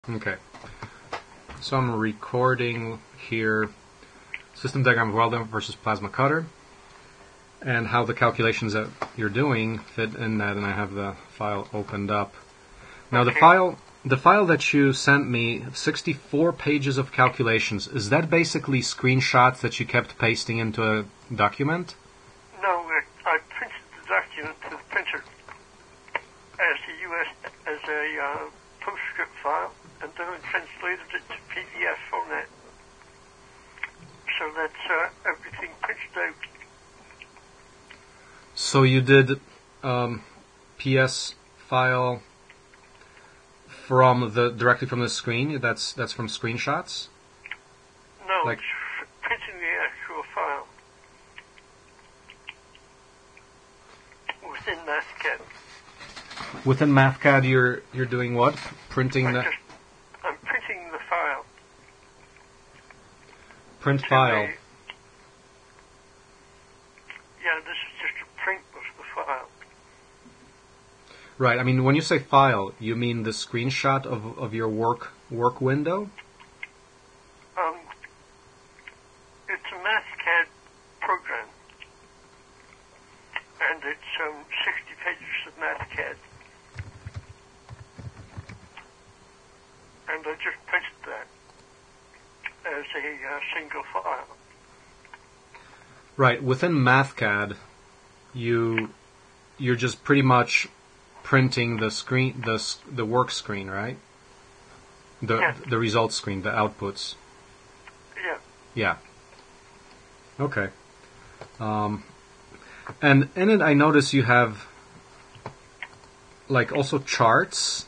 Okay. So I'm recording here system diagram of welder versus plasma cutter and how the calculations that you're doing fit in that, and I have the file opened up. Now the file that you sent me, 64 pages of calculations, is that basically screenshots that you kept pasting into a document? No, I printed the document to the printer as a PostScript file, and then I translated it to PDF format. So that's everything printed out. So you did PS file from directly from the screen? That's from screenshots? No, like, it's printing the actual file within MathCAD. Within MathCAD, you're doing what? Printing I'm printing the file. Print file. Yeah, this is just a print of the file. Right. I mean, when you say file, you mean the screenshot of your work window? It's a MathCAD program, and it's 60 pages of MathCAD. And I just printed that as a single file. Right. Within MathCAD, you're just pretty much printing the screen, the work screen, right? The results screen, the outputs. Yeah. Yeah. Okay. And in it, I notice you have like also charts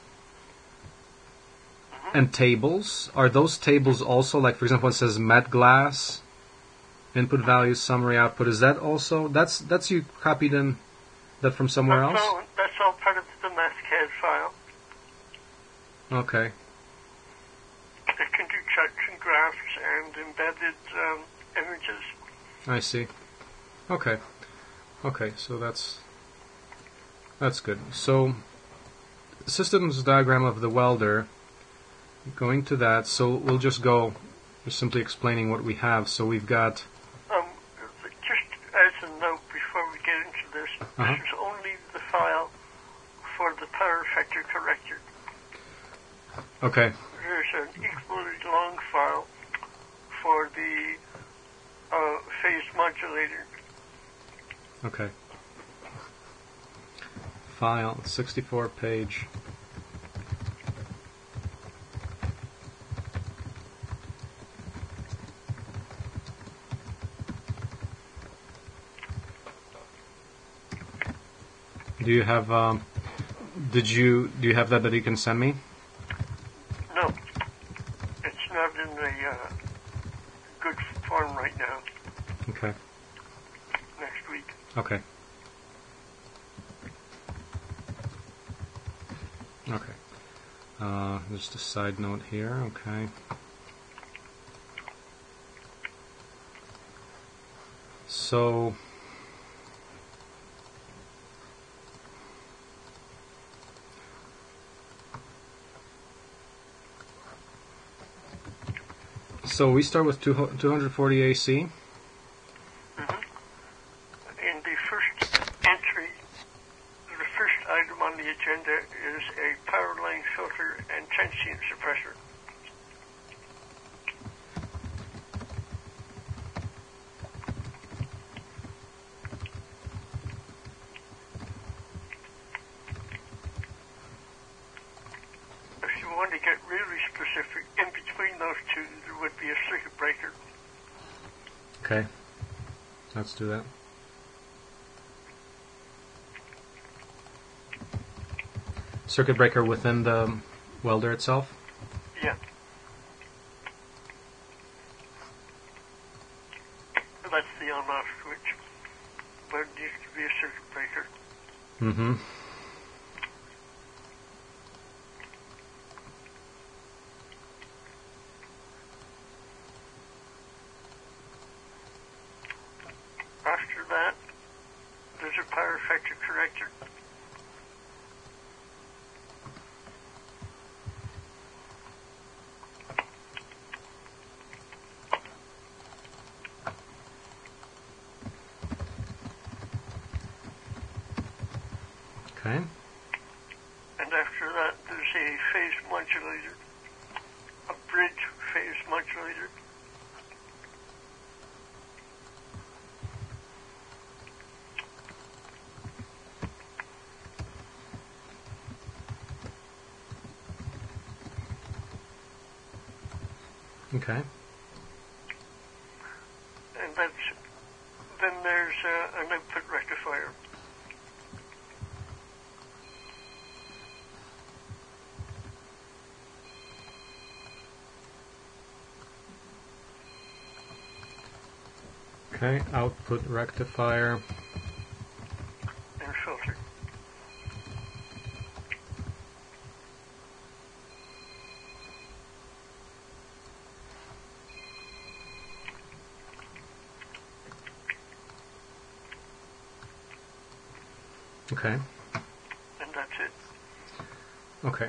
and tables. Are those tables also, like, for example, it says met glass, input values, summary, output? Is that also that's you copied in that from somewhere else? That's all part of the MathCAD file. Okay. It can do charts and graphs and embedded images. I see. Okay. Okay, so that's good. So, systems diagram of the welder. Going to that, so we'll just simply explaining what we have. So we've got... just as a note before we get into this, this is only the file for the power factor corrector. Okay. There's an equally long file for the phase modulator. Okay. File, 64 page. Do you have do you have that you can send me? No, it's not in a good form right now. Okay. Next week. Okay. Okay. Just a side note here. Okay. So. So we start with 240 AC. In the first entry, the first item on the agenda is a power line filter and transient suppressor. If you want to get really specific, in between those two, there would be a circuit breaker. Okay, let's do that. Circuit breaker within the welder itself? Yeah. That's the on-off switch. But it needs to be a circuit breaker. Mm-hmm. After that, there's a power factor corrector. Okay. And after that, there's a phase modulator, a bridge phase modulator. Okay. And then there's an output rectifier. Okay, output rectifier. And filter. Okay. And that's it. Okay.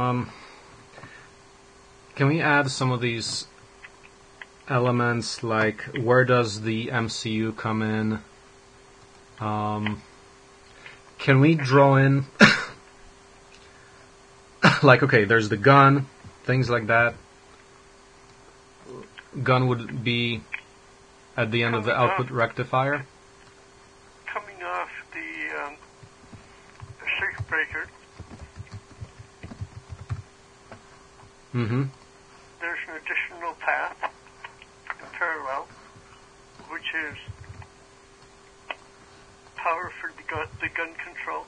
Can we add some of these elements, like where does the MCU come in? Can we draw in, like, okay, there's the gun, things like that. Gun would be at the end of the output rectifier. Coming off the circuit breaker, Mm-hmm. there's an additional path in parallel, which is power for the gun control.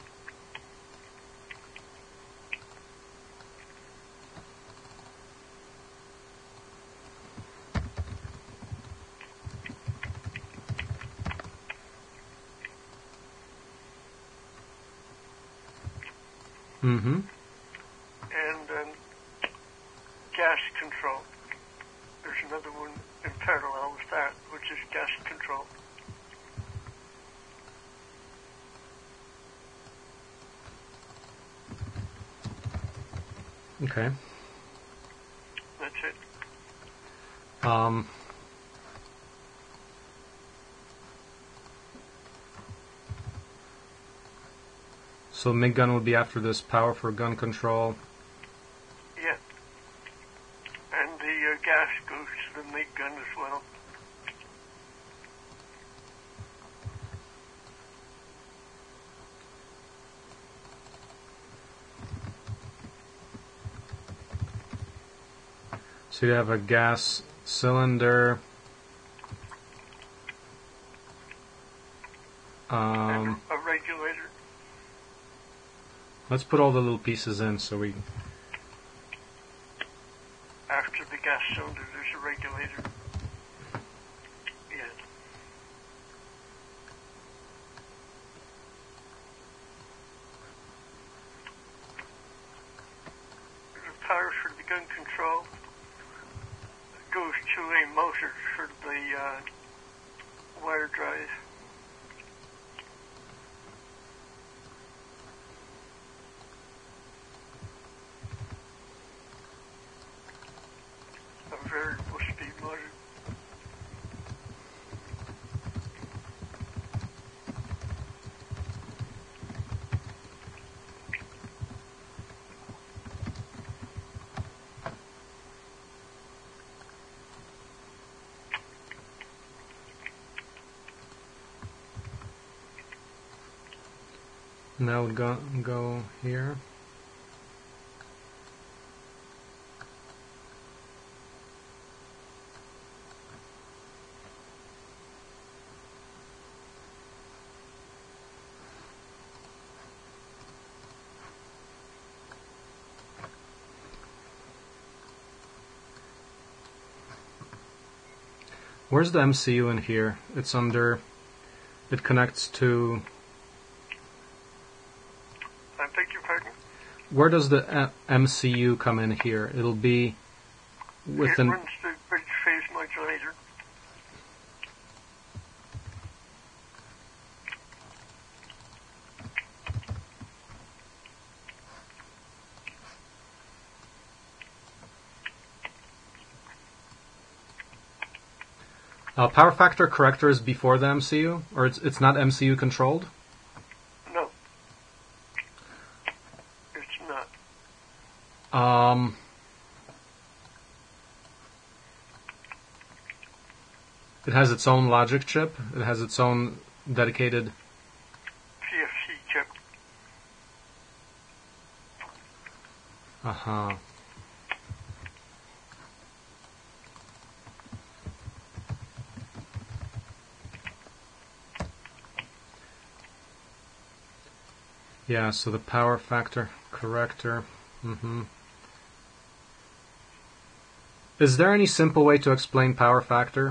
Mm-hmm. And gas control. There's another one in parallel with that, which is gas control. Okay. That's it. So MIG gun would be after this, power for gun control. Yeah. And the gas goes to the MIG gun as well. So you have a gas cylinder. And a regulator. Let's put all the little pieces in so we... After the gas cylinder, there's a regulator. Yeah. There's a power for the gun control. It goes to a motor for the wire drive. A variable speed motor. Now we'll go here. Where's the MCU in here? It's under... It connects to... I beg your pardon? Where does the MCU come in here? It'll be within... It runs the bridge phase modulator. Power factor corrector is before the MCU? Or it's not MCU controlled? No. It has its own logic chip. It has its own dedicated. CFC chip. Uh-huh. Yeah, so the power factor corrector. Mm-hmm. Is there any simple way to explain power factor?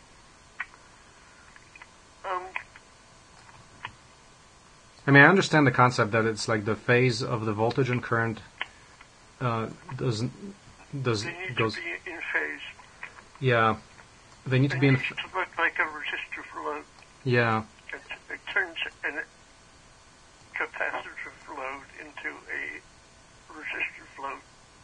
I mean, I understand the concept that it's like the phase of the voltage and current goes. They need to be in phase. Yeah, they need to be in. It needs to look like a resistive load. Yeah. It turns a capacitive load into a resistive load.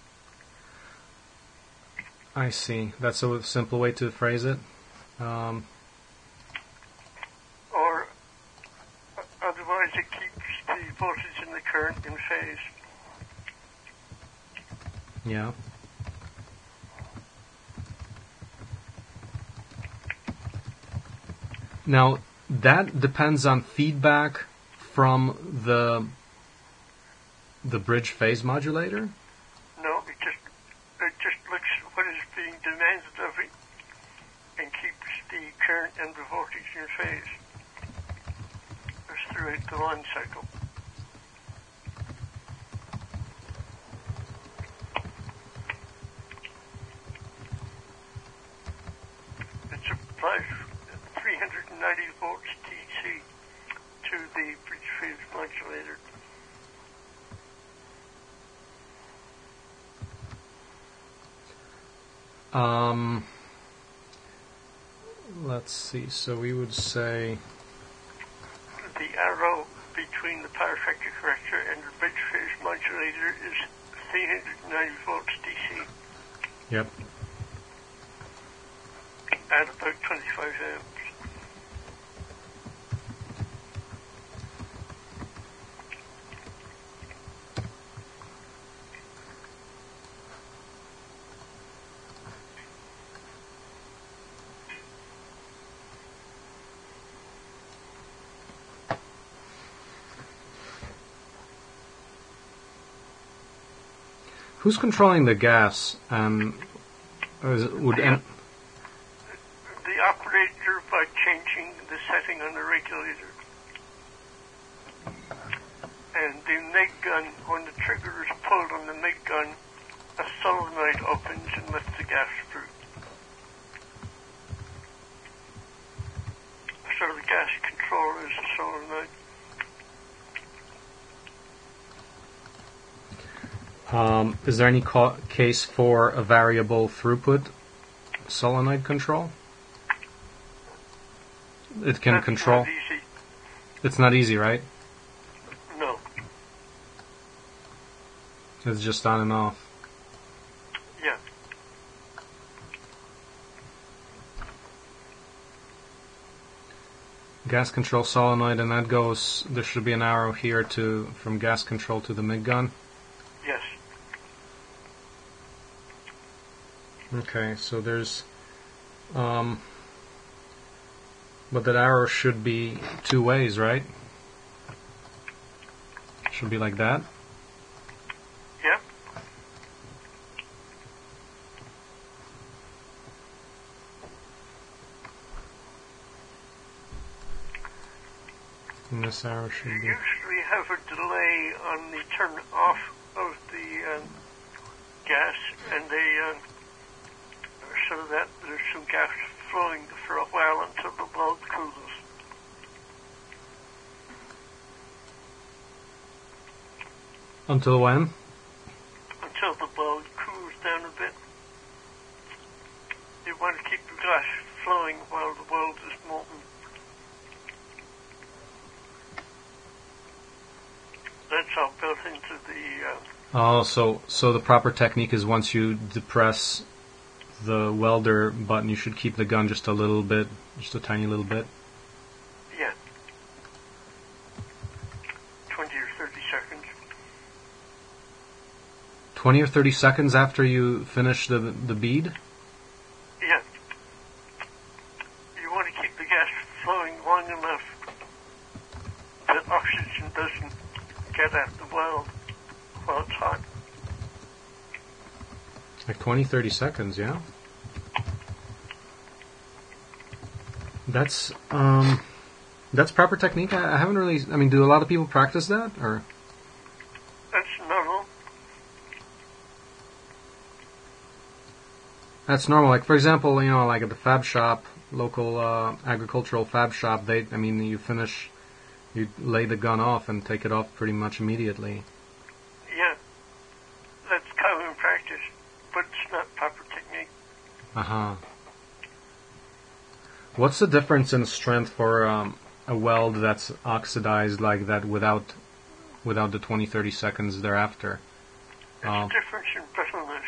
I see. That's a simple way to phrase it. Or otherwise, it keeps the voltage and the current in phase. Yeah. Now, that depends on feedback from the bridge phase modulator? No, it just looks at what is being demanded of it and keeps the current and the voltage in phase throughout the line cycle. It supplies 390 volts DC to the bridge phase modulator. Let's see. So we would say The arrow between the power factor corrector and the bridge phase modulator is 390 volts DC. Yep. At about 25 amps. Who's controlling the gas? The operator by changing the setting on the regulator. And the MIG gun, when the trigger is pulled on the MIG gun, a solenoid opens and lets the gas through. So the gas controller is a solenoid. Is there any case for a variable throughput solenoid control? It can control. Not easy. It's not easy, right? No. It's just on and off. Yeah. Gas control solenoid, and that goes. There should be an arrow here from gas control to the MIG gun. Yes. Okay, so there's, but that arrow should be two ways, right? Should be like that. Yep. And this arrow should You be. usually have a delay on the turn off of the gas, and so that there's some gas flowing for a while until the bulb cools. Until when? Until the bulb cools down a bit. You want to keep the gas flowing while the bulb is molten. That's all built into the... Oh, so the proper technique is once you depress the welder button, you should keep the gun just a little bit, just a tiny little bit. Yeah. 20 or 30 seconds. 20 or 30 seconds after you finish the bead? Yeah. You get at the weld while it's hot. Like 20, 30 seconds, yeah? That's proper technique. I haven't really. I mean, do a lot of people practice that, or? That's normal. That's normal. Like, for example, like at the fab shop, local agricultural fab shop, you lay the gun off and take it off pretty much immediately. Yeah, that's common practice, but it's not proper technique. Uh-huh. What's the difference in strength for a weld that's oxidized like that without the 20, 30 seconds thereafter? It's difference in brittleness.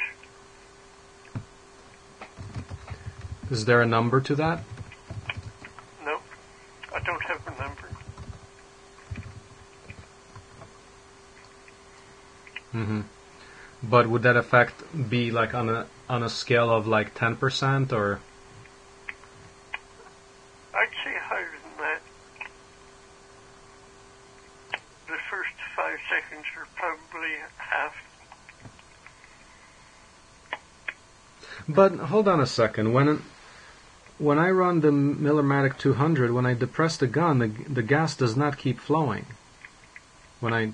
Is there a number to that? No, I don't have a number. Mm-hmm. But would that effect be like on a scale of like 10% or? I'd say higher than that. The first 5 seconds are probably half. But hold on a second. When I run the Miller-Matic 200, when I depress the gun, the gas does not keep flowing. Okay.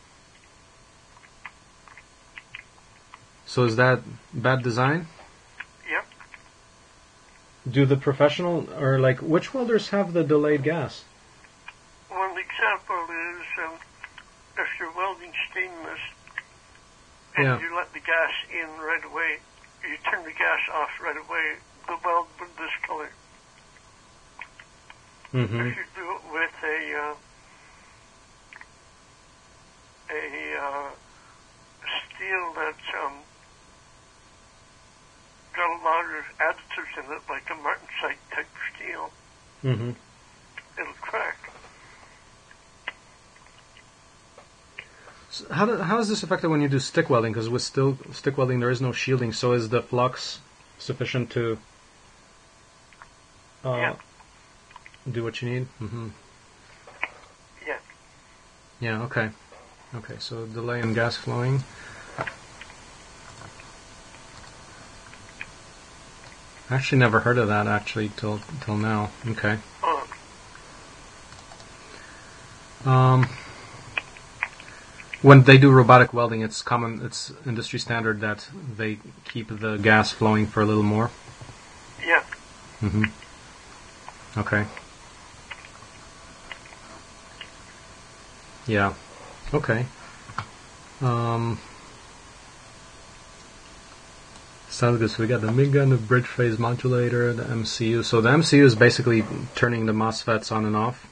So is that bad design? Yep. Do the professional, or like, which welders have the delayed gas? One example is if you're welding stainless and you let the gas in right away, you turn the gas off right away, the weld will discolor. Mm-hmm. If you do it with a steel that's got a lot of additives in it, like a martensite type steel, mm-hmm. it'll crack. So how is this affected when you do stick welding? Because with stick welding there is no shielding, so is the flux sufficient to do what you need? Mm-hmm. Yeah. Yeah, okay. Okay, so delay in gas flowing. I actually never heard of that till now. Okay. When they do robotic welding, it's industry standard that they keep the gas flowing for a little more. Yeah. Mm-hmm. Okay. Yeah. Okay. Sounds good. So we got the MIG gun, the bridge phase modulator, the MCU. So the MCU is basically turning the MOSFETs on and off.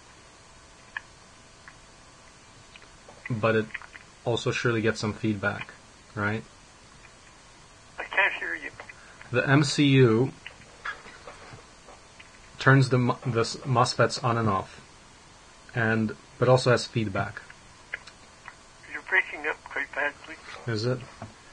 But it also surely gets some feedback, right? I can't hear you. The MCU turns the MOSFETs on and off, but also has feedback. You're breaking up quite badly. Is it?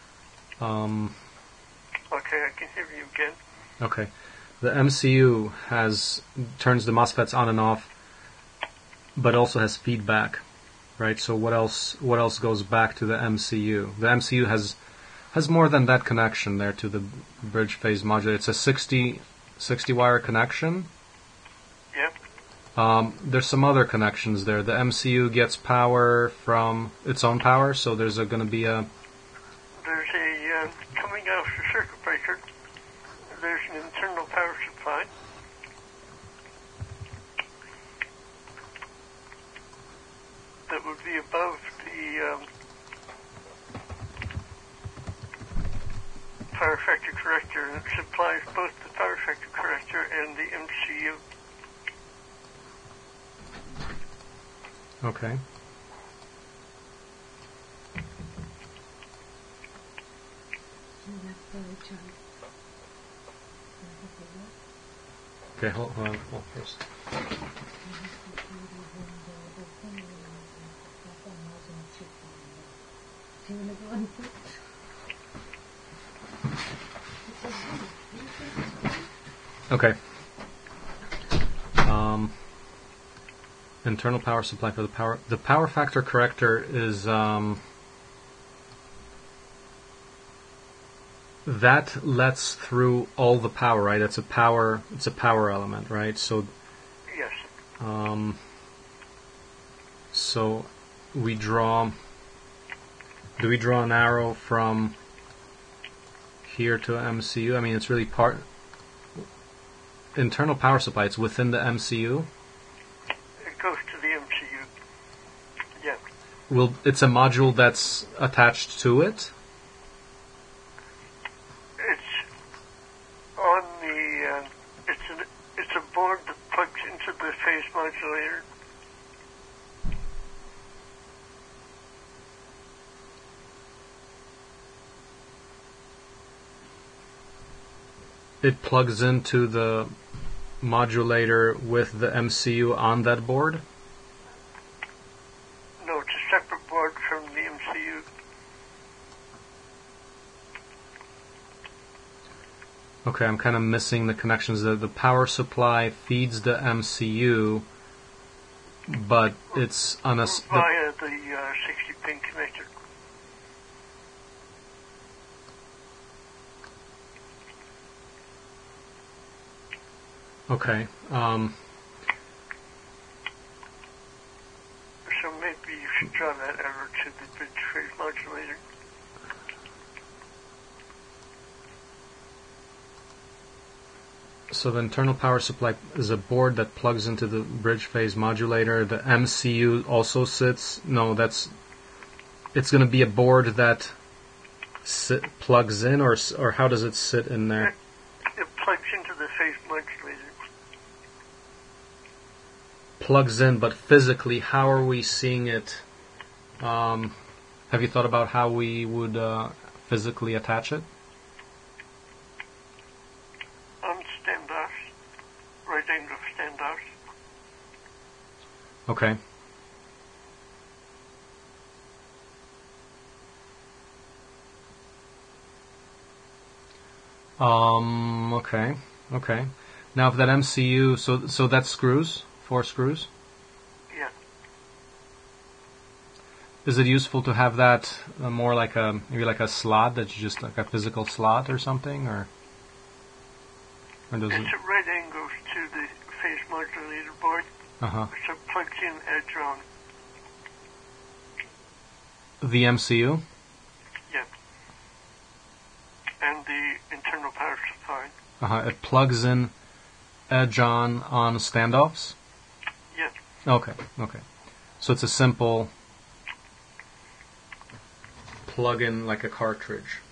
Okay, I can hear you again. Okay. The MCU turns the MOSFETs on and off, but also has feedback, right? So what else goes back to the MCU? The MCU has more than that connection there to the bridge phase modulator. It's a 60 wire connection. Yep. There's some other connections there. The MCU gets power from its own power, so there's going to be a... There's a, coming out of the circuit breaker, there's an internal power supply. That would be above the power factor corrector, and it supplies both the power factor corrector and the MCU. Okay. Okay, hold on first. Okay. Internal power supply for the power. The power factor corrector is that lets through all the power, right? It's a power element, right? So Yes. So we draw. Do we draw an arrow from here to MCU? I mean, it's really internal power supply. It's within the MCU. It goes to the MCU. Yeah. It's a module that's attached to it. It's on the. It's a board that plugs into the phase modulator. It plugs into the modulator with the MCU on that board? No, it's a separate board from the MCU. Okay, I'm kind of missing the connections. The power supply feeds the MCU, but it's on a... Via the 60-pin connector. Okay. So maybe you should draw that arrow to the bridge phase modulator. So the internal power supply is a board that plugs into the bridge phase modulator. The MCU also sits... No, it's going to be a board that plugs in, or how does it sit in there? It plugs into the phase modulator. Plugs in, but physically, how are we seeing it? Have you thought about how we would physically attach it? On standoffs, right angle standoffs. Okay. Okay. Now, if that MCU, so that's screws, 4 screws. Yeah. Is it useful to have that more like maybe like a slot that's just like a physical slot or something, or does it's at right angles to the phase modulator board. So it plugs in edge on. The MCU? Yeah. And the internal power supply. It plugs in edge on standoffs? Yeah. Okay. So it's a simple plug in like a cartridge.